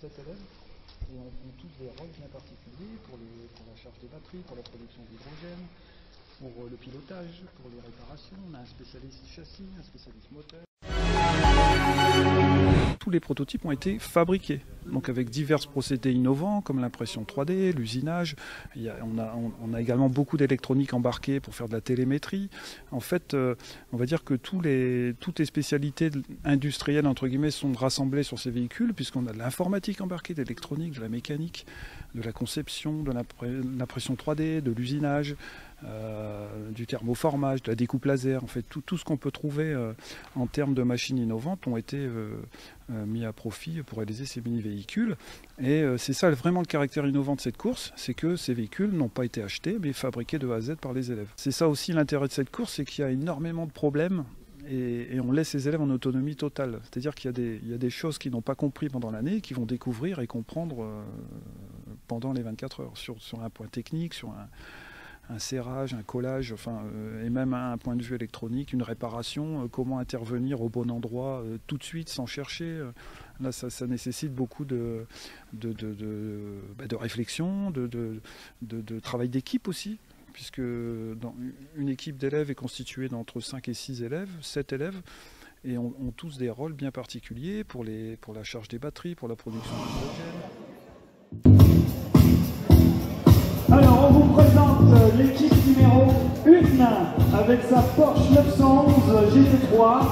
7 élèves, et ont tous des rôles bien particuliers pour la charge des batteries, pour la production d'hydrogène, pour le pilotage, pour les réparations. On a un spécialiste châssis, un spécialiste moteur. Tous les prototypes ont été fabriqués, donc avec divers procédés innovants comme l'impression 3D, l'usinage. On a également beaucoup d'électronique embarquée pour faire de la télémétrie. En fait, on va dire que toutes les spécialités industrielles entre guillemets sont rassemblées sur ces véhicules, puisqu'on a de l'informatique embarquée, de l'électronique, de la mécanique, de la conception, de l'impression 3D, de l'usinage, du thermoformage, de la découpe laser. En fait, tout ce qu'on peut trouver en termes de machines innovantes ont été mis à profit pour réaliser ces mini-véhicules. Et c'est ça vraiment le caractère innovant de cette course, c'est que ces véhicules n'ont pas été achetés, mais fabriqués de A à Z par les élèves. C'est ça aussi l'intérêt de cette course, c'est qu'il y a énormément de problèmes et on laisse les élèves en autonomie totale. C'est-à-dire qu'il y a des choses qu'ils n'ont pas compris pendant l'année, qu'ils vont découvrir et comprendre pendant les 24 heures, sur un point technique, sur un serrage, un collage, et même un point de vue électronique, une réparation, comment intervenir au bon endroit tout de suite sans chercher. Là, ça nécessite beaucoup de réflexion, de travail d'équipe aussi, puisque une équipe d'élèves est constituée d'entre 5 et 6 élèves, 7 élèves, et ont tous des rôles bien particuliers pour la charge des batteries, pour la production d'hydrogène. Alors, on vous présente l'équipe numéro 1 avec sa Porsche 911 GT3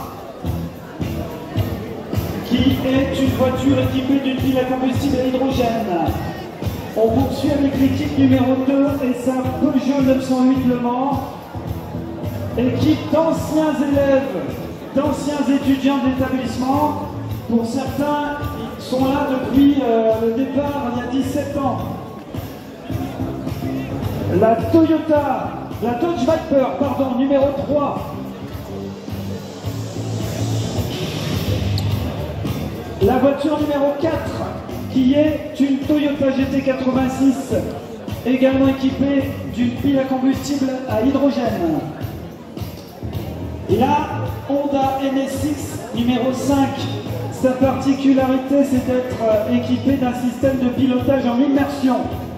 qui est une voiture équipée d'une pile à combustible à hydrogène. On poursuit avec l'équipe numéro 2 et sa Peugeot 908 Le Mans, équipe d'anciens élèves, d'anciens étudiants d'établissement. Pour certains, ils sont là depuis le départ il y a 17 ans. La Dodge Viper, numéro 3. La voiture numéro 4, qui est une Toyota GT86, également équipée d'une pile à combustible à hydrogène. La Honda NSX numéro 5, sa particularité c'est d'être équipée d'un système de pilotage en immersion.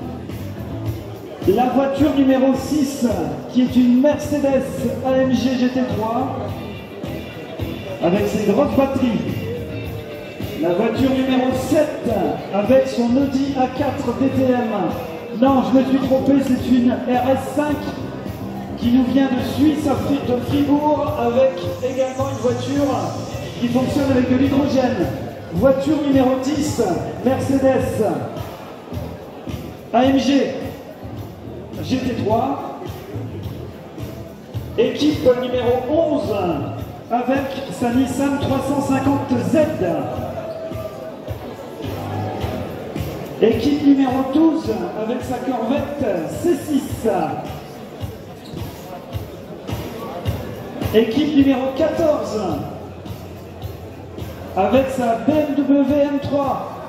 La voiture numéro 6, qui est une Mercedes AMG GT3, avec ses grosses batteries. La voiture numéro 7, avec son Audi A4 DTM. Non, je me suis trompé, c'est une RS5 qui nous vient de Suisse, de Fribourg, avec également une voiture qui fonctionne avec de l'hydrogène. Voiture numéro 10, Mercedes AMG GT3, équipe numéro 11 avec sa Nissan 350Z, équipe numéro 12 avec sa Corvette C6, équipe numéro 14 avec sa BMW M3,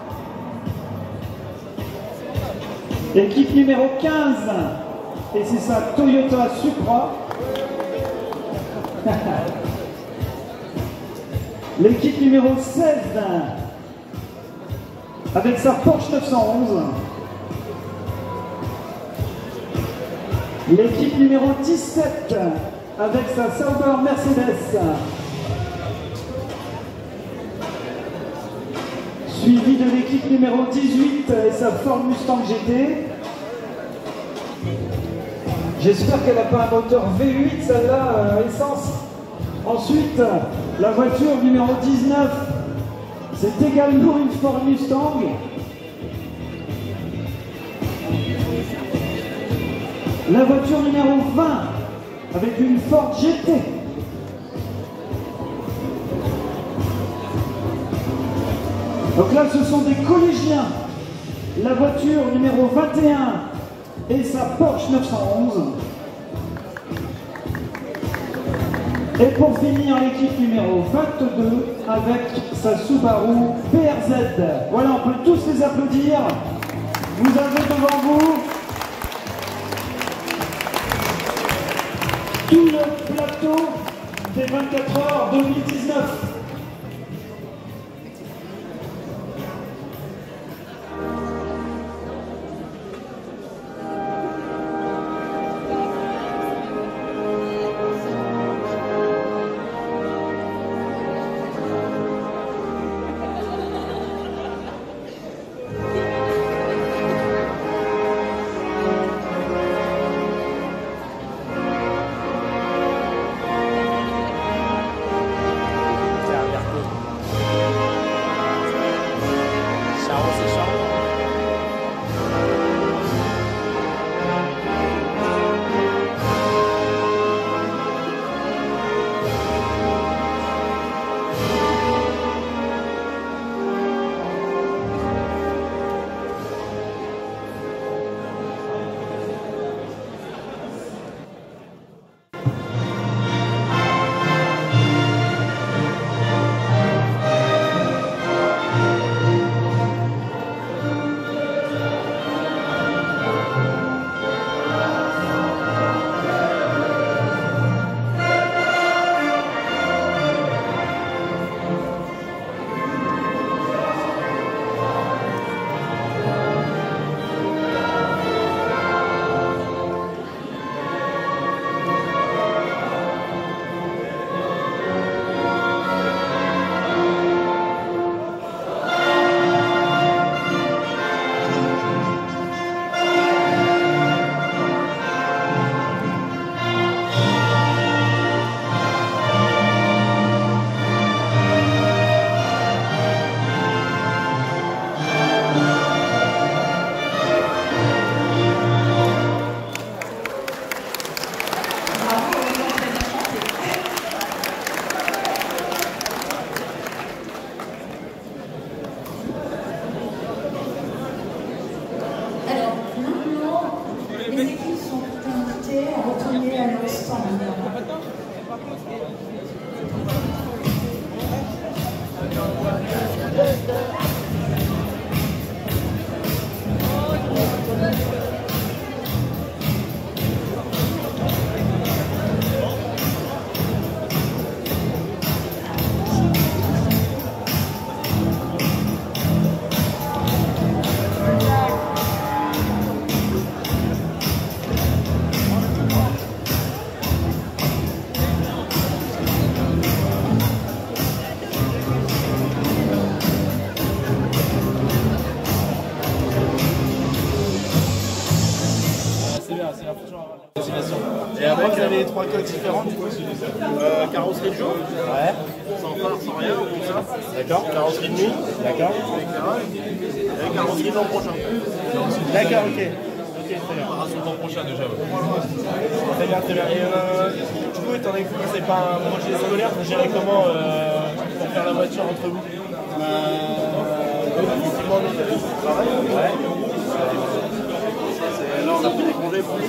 équipe numéro 15, et c'est sa Toyota Supra. L'équipe numéro 16, avec sa Porsche 911. L'équipe numéro 17, avec sa Sauber Mercedes. Suivi de l'équipe numéro 18 et sa Ford Mustang GT. J'espère qu'elle n'a pas un moteur V8, celle-là, essence. Ensuite, la voiture numéro 19, c'est également une Ford Mustang. La voiture numéro 20, avec une Ford GT. Donc là, ce sont des collégiens. La voiture numéro 21 et sa Porsche 911. Et pour finir, l'équipe numéro 22 avec sa Subaru BRZ. Voilà, on peut tous les applaudir. Vous avez devant vous tout le plateau des 24 heures 2019. c'est la future destination. Et après, vous avez les 3 coques différentes du coup. Carrosserie de jour, Ouais. sans phare, sans rien, comme ça. D'accord. Carrosserie de nuit, D'accord. éclairage, et carrosserie de l'an prochain. D'accord, ok. Ok, très bien. Préparation de l'an prochain déjà. Très bien, très bien. Et du coup, étant donné que vous, c'est pas un projet scolaire, vous gérez comment pour faire la voiture entre vous? Effectivement, nous, on a beaucoup de travail. Ouais. Là, on a pris des congés pour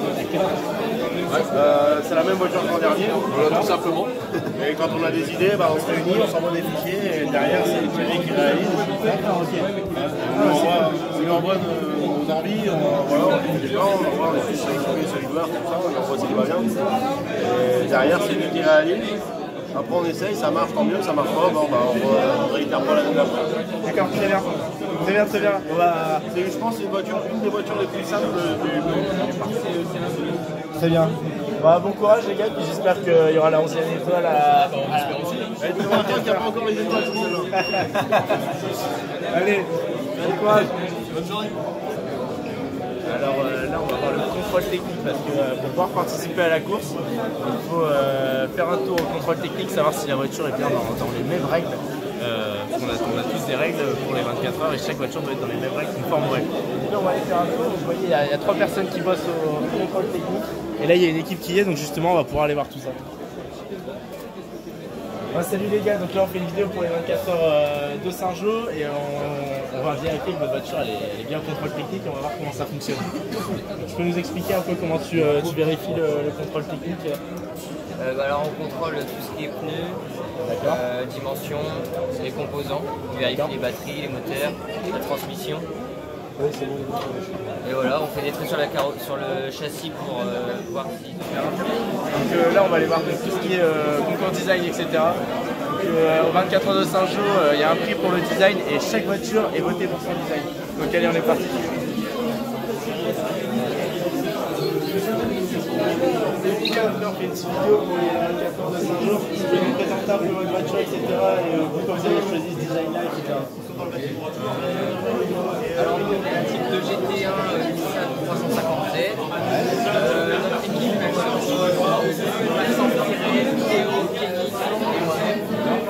c'est la même voiture qu'en dernier, tout simplement. Et quand on a des idées, on se réunit, on s'envoie des fichiers, et derrière, c'est Thierry qui réalise. D'accord, ok. On lui envoie nos envies, on fait des plans, on envoie les fiches sélectionnés SolidWorks, tout ça, on lui envoie ce qui va bien. Et derrière, c'est lui qui réalise. Après, on essaye, ça marche, tant mieux, ça marche pas, on réitère pas la même d'après. D'accord, très bien. Très bien, très bien. Je pense que c'est une des voitures les plus simples du parc. Très bien. Bon courage les gars, puis j'espère qu'il y aura la 11e étoile à... Il n'y a pas encore les étoiles sur celle-là. Allez, bon courage. Bonne journée. Alors là, on va voir le contrôle technique parce que pour pouvoir participer à la course, il faut faire un tour au contrôle technique, savoir si la voiture est bien dans les mêmes règles. On a tous des règles pour les 24 heures et chaque voiture doit être dans les mêmes règles conformes aux règles. Et là, on va aller faire un tour. Vous voyez, il y a 3 personnes qui bossent au contrôle technique. Et là, il y a une équipe qui y est, donc justement, on va pouvoir aller voir tout ça. Salut les gars, donc là on fait une vidéo pour les 24 heures de Saint-Jean et on va vérifier que votre voiture elle est bien au contrôle technique et on va voir comment ça fonctionne. Donc, tu peux nous expliquer un peu comment tu vérifies le contrôle technique? Alors on contrôle tout ce qui est pneus, dimensions, les composants, on vérifie les batteries, les moteurs, la transmission. Oui, c'est bon. Et voilà, on fait des trucs sur le châssis pour voir si tout est bien. Donc là on va aller voir tout ce qui est concours design, etc. Donc aux 24 heures de Saint-Jean, il y a un prix pour le design et chaque voiture est votée pour son design. Donc allez, on est parti. Là, on fait une petite vidéo pour les 24 heures de Saint-Jean. Vous pouvez nous présenter un peu votre voiture, etc. Et vous, comme vous avez choisi ce design-là, etc. Alors on est un type de GT1 Nissan 350Z. Notre équipe elle se retrouve Maxence Thierry, Théo, Kenny et moi-même.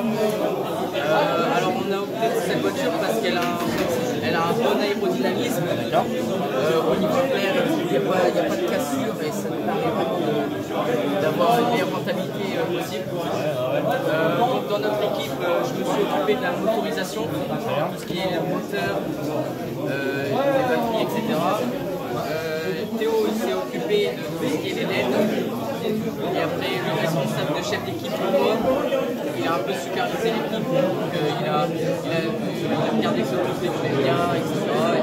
Alors on a opté pour cette voiture parce qu'elle a un bon aérodynamisme. Au niveau de l'air, il n'y a pas de cassure et ça nous permet vraiment d'avoir une meilleure rentabilité possible. Donc dans notre équipe, je me suis occupé de la motorisation, tout ce qui est moteur, les batteries, etc. Théo il s'est occupé de tout ce qui est les LED. Et après le responsable de chef d'équipe, moi, il a un peu supervisé l'équipe, donc il a regardé que tout déroulait bien, etc.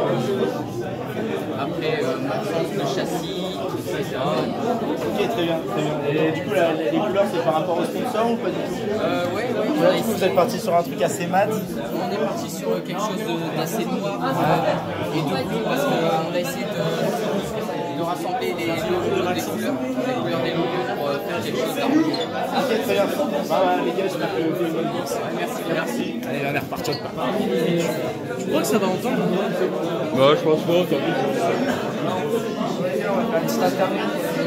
Après Maxence le châssis, etc. Ok, très bien, très bien. Et du coup, les couleurs, c'est par rapport au sponsor ou pas du tout? Oui. Là, du coup, vous êtes parti sur un truc assez mat. On est parti sur quelque chose d'assez noir et de bleu parce qu'on a essayé de rassembler les couleurs des logos pour faire quelque chose d'harmonieux. Ok, très bien. Les gars, j'espère que vous avez une bonne course. Merci. Allez, on est reparti. Tu crois que ça va entendre? Bah, je pense pas, On va faire une petite interview.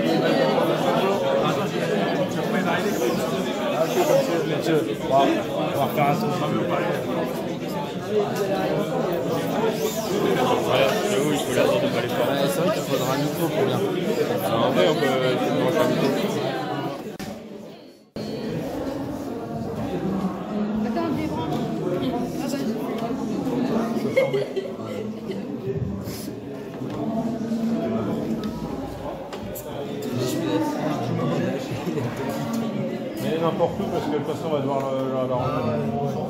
Ok, comme tu veux. On va refaire un tour. Ouais, j'avoue, il faut l'attendre de pas les faire. C'est vrai qu'il faudra un micro pour bien. En vrai, on peut brancher un micro. Attends, débranche. Mais n'importe où, parce que de toute façon, on va devoir la rentrer.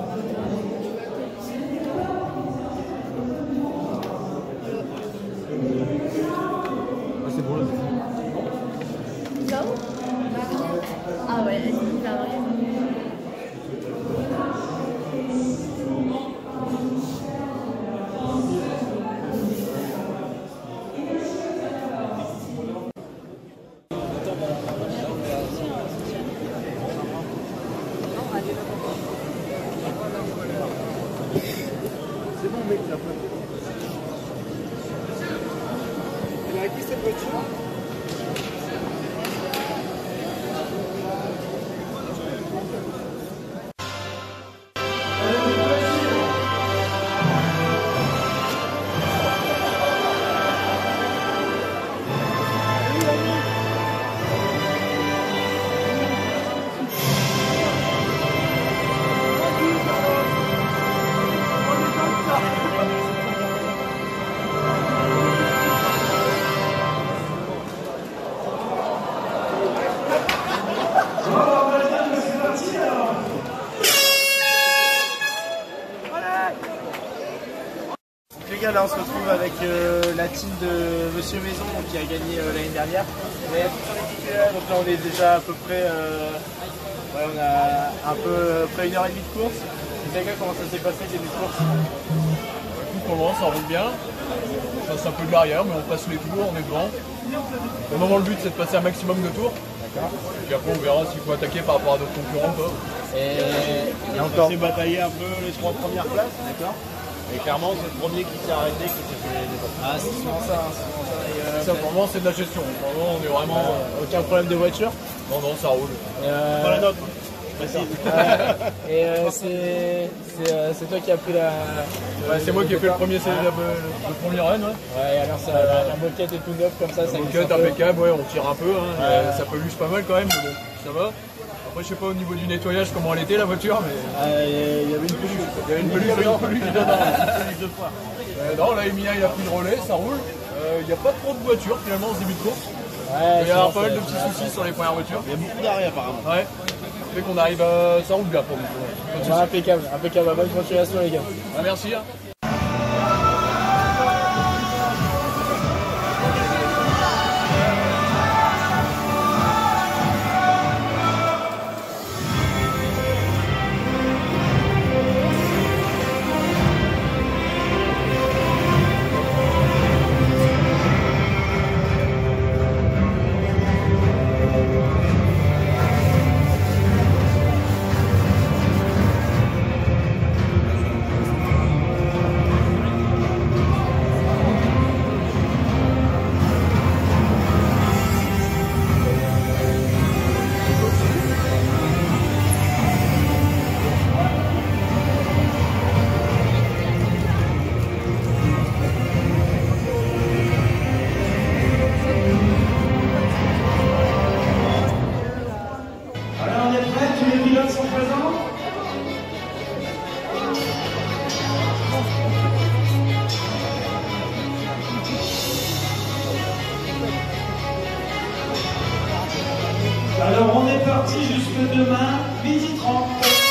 C'est bon, là. Là-haut? Ah ouais, c'est hyper vrai. C'est bon, mec, là. Elle a acquis cette voiture? là on se retrouve avec la team de Monsieur Maison donc, qui a gagné l'année dernière. Mais sur les titulaires, donc là on est déjà à peu près, ouais, on a un peu près 1h30 de course. Déjà, comment ça s'est passé le début de course? Pour le moment ça roule bien, on passe un peu de l'arrière mais on passe les tours, on est devant. Pour le moment le but c'est de passer un maximum de tours. D'accord. Et puis après on verra s'il faut attaquer par rapport à d'autres concurrents quoi. Et encore. On s'est bataillé un peu les 3 premières places. D'accord. Et clairement c'est le premier qui s'est arrêté qui s'est fait les autres. Ah c'est souvent ça, hein, c'est souvent ça. Et, Ça pour le moment c'est de la gestion, pour le moment on est vraiment... aucun problème de voiture? Non non ça roule. Pas la nôtre. Et c'est toi qui as pris la... Ouais, c'est moi qui ai fait le premier run. Ouais. Ouais, alors ça, la moquette est tout neuf comme ça. La moquette impeccable, ouais, on tire un peu, hein, ça peluche pas mal quand même, mais bon, ça va. Après je sais pas au niveau du nettoyage comment elle était la voiture, mais... Il y avait une peluche. Il y avait une peluche De foire. Non, là Emilia il a pris le relais, ça roule. Il n'y a pas trop de voitures finalement au début de course. Ouais, il y a pas mal de petits soucis sur les premières voitures. Il y a beaucoup d'arrêts apparemment. Ouais. Fait qu'on arrive à... ça roule bien pour nous. Ouais, impeccable, impeccable. Bonne continuation les gars. Ah, merci. Hein. Alors on est parti jusque demain, 12h30.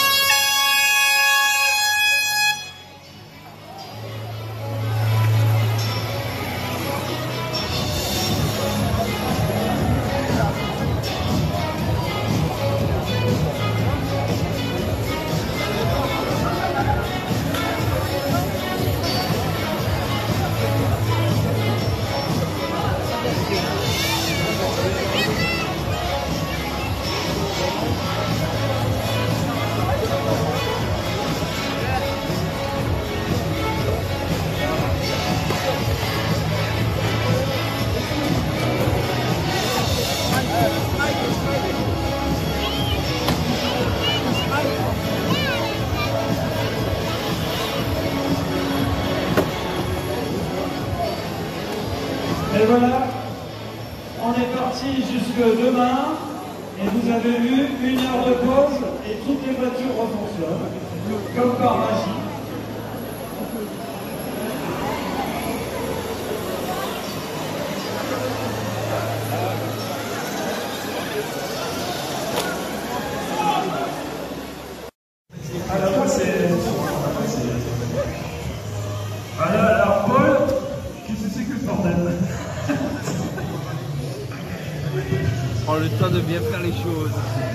Et voilà, on est parti jusque demain, et vous avez vu 1 heure de pause, et toutes les voitures refonctionnent, comme par magie. Alors, alors Paul, qu'est-ce que c'est que ce bordel? Prends le temps de bien faire les choses.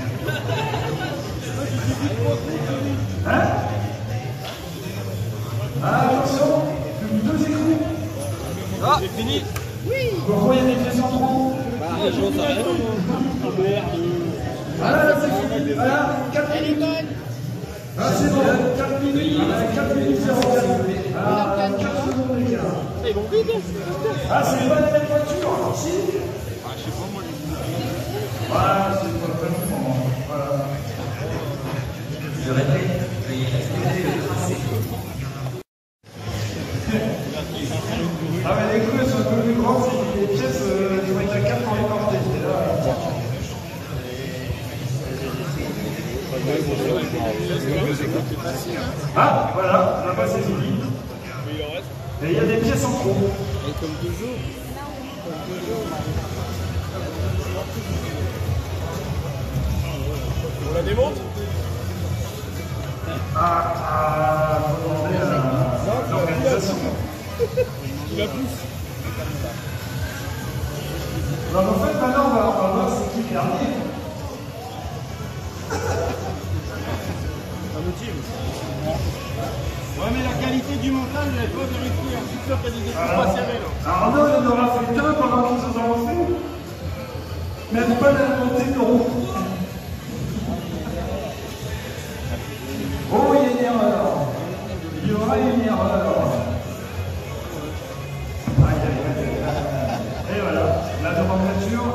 Hein? Ah, attention, deux écrous. Ah, c'est fini. Pourquoi il y a des pièces en trop? Voilà, c'est fini. Voilà, 4 minutes. Ah, c'est bon, 4 minutes. 4 minutes 04. Ah, 4 secondes d'écart. Ils vont vite. Ah, c'est pas la même voiture. Si. Ah, je sais pas, moi, Voilà, c'est pas vraiment. Voilà. Je répète, veuillez respecter le tracé. Ah, mais les coups sont un peu plus grands, c'est les pièces, ils vont être à 4 dans les portées. Ah, voilà, là-bas c'est fini. Et il y a des pièces en trop. Et comme toujours. On la démonte? Faut demander à l'organisation. Il a plus. Alors en fait, maintenant, on va voir c'est qui le dernier. Un outil. Ouais, mais la qualité du montage, elle n'est pas vérifiée. Je suis sûr qu'il y a des défauts pas serrés là. Arnaud, il en aura fait qu'un pendant qu'ils ont avancé. Mais elle n'est pas la montée de roue. Oh, il y a une erreur. Il y aura une erreur. Aïe, aïe, aïe. Et voilà, la devant voiture.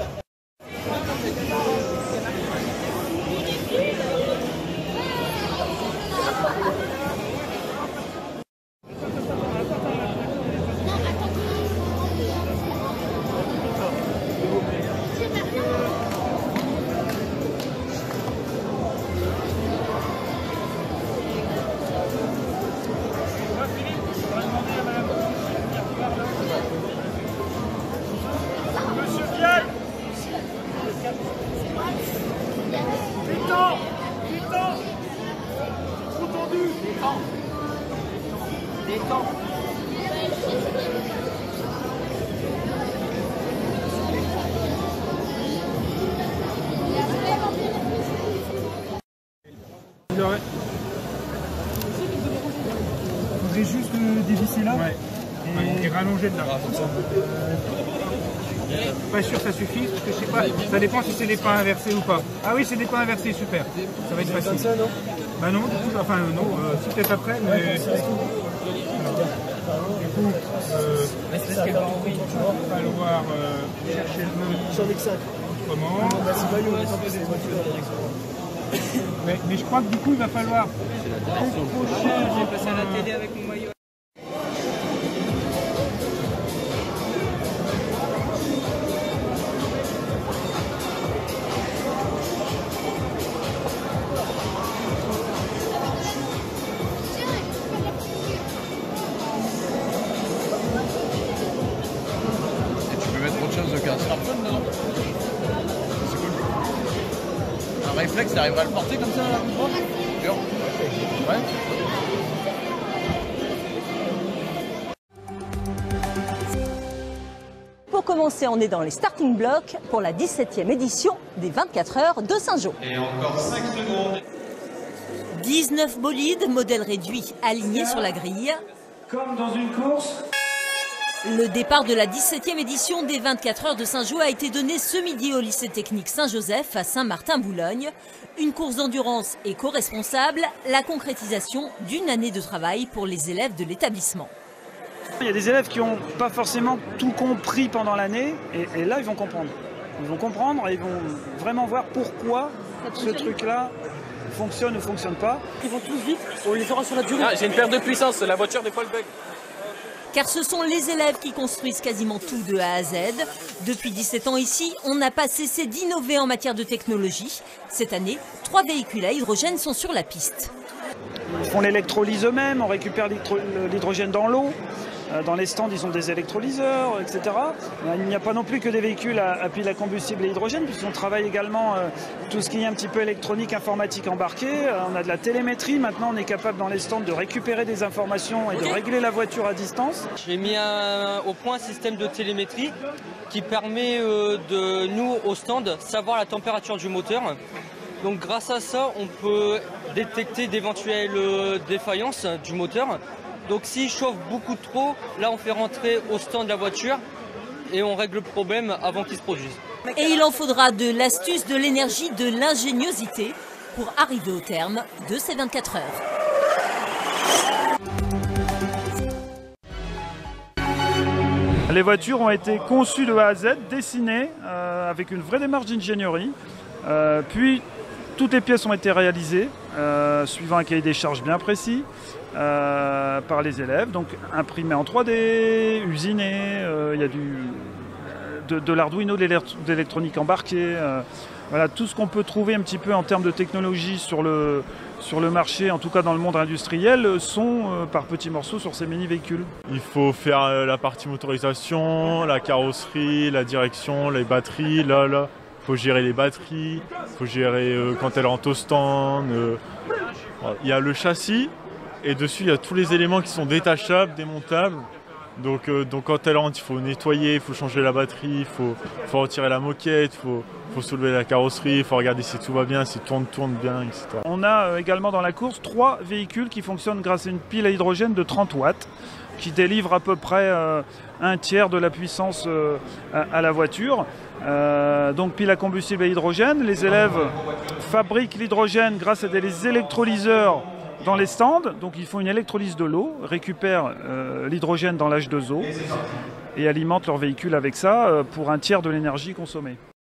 Vous avez juste dévisser là et rallonger de là. Pas sûr que ça suffit, parce que je sais pas, ça dépend si c'est des pas inversés ou pas. Ah oui, c'est des pas inversés, super. Ça va être facile. Comme ça, non? Bah non, du coup, enfin non, si peut-être après, mais... Du coup, il va falloir chercher le nœud autrement. Mais je crois que du coup, il va falloir... J'ai passé à la télé avec mon maillot. Qu'un smartphone dedans. C'est cool. Un réflexe, t'arriverais à le porter comme ça à la droite? Dur. Ouais. Pour commencer, on est dans les starting blocks pour la 17e édition des 24 heures de Saint-Jean. Et encore 5 secondes. 19 bolides, modèle réduit, alignés sur la grille. Comme dans une course. Le départ de la 17e édition des 24 heures de Saint-Jean a été donné ce midi au lycée technique Saint-Joseph à Saint-Martin-Boulogne. Une course d'endurance éco-responsable, la concrétisation d'une année de travail pour les élèves de l'établissement. Il y a des élèves qui n'ont pas forcément tout compris pendant l'année et là ils vont comprendre. Ils vont comprendre et ils vont vraiment voir pourquoi ce truc-là fonctionne ou fonctionne pas. Ils vont tous vite, on les aura sur la durée. Ah, j'ai une perte de puissance, la voiture des fois le bug. Car ce sont les élèves qui construisent quasiment tout de A à Z. Depuis 17 ans ici, on n'a pas cessé d'innover en matière de technologie. Cette année, 3 véhicules à hydrogène sont sur la piste. Ils font l'électrolyse eux-mêmes, on récupère l'hydrogène dans l'eau. Dans les stands, ils ont des électrolyseurs, etc. Il n'y a pas non plus que des véhicules à pile à combustible et hydrogène, puisqu'on travaille également tout ce qui est un petit peu électronique, informatique embarquée. On a de la télémétrie. Maintenant, on est capable dans les stands de récupérer des informations et de régler la voiture à distance. J'ai mis au point un système de télémétrie qui permet de nous, au stand, savoir la température du moteur. Donc grâce à ça, on peut détecter d'éventuelles défaillances du moteur. Donc s'il chauffe beaucoup trop, là on fait rentrer au stand de la voiture et on règle le problème avant qu'il se produise. Et il en faudra de l'astuce, de l'énergie, de l'ingéniosité pour arriver au terme de ces 24 heures. Les voitures ont été conçues de A à Z, dessinées avec une vraie démarche d'ingénierie. Puis toutes les pièces ont été réalisées suivant un cahier des charges bien précis. Par les élèves, donc imprimé en 3D, usiné, il y a de l'Arduino, de l'électronique embarquée, voilà, tout ce qu'on peut trouver un petit peu en termes de technologie sur le marché, en tout cas dans le monde industriel, sont par petits morceaux sur ces mini-véhicules. Il faut faire la partie motorisation, la carrosserie, la direction, les batteries, il faut gérer les batteries, il faut gérer quand elle rentre au stand, il y a le châssis. Et dessus, il y a tous les éléments qui sont détachables, démontables. Donc quand elle rentre, il faut nettoyer, il faut changer la batterie, il faut retirer la moquette, il faut soulever la carrosserie, il faut regarder si tout va bien, si tourne bien, etc. On a également dans la course 3 véhicules qui fonctionnent grâce à une pile à hydrogène de 30 watts qui délivre à peu près un tiers de la puissance à la voiture. Donc pile à combustible à hydrogène. Les élèves fabriquent l'hydrogène grâce à des électrolyseurs dans les stands. Donc ils font une électrolyse de l'eau, récupèrent l'hydrogène dans l'H2O et alimentent leur véhicule avec ça pour un tiers de l'énergie consommée.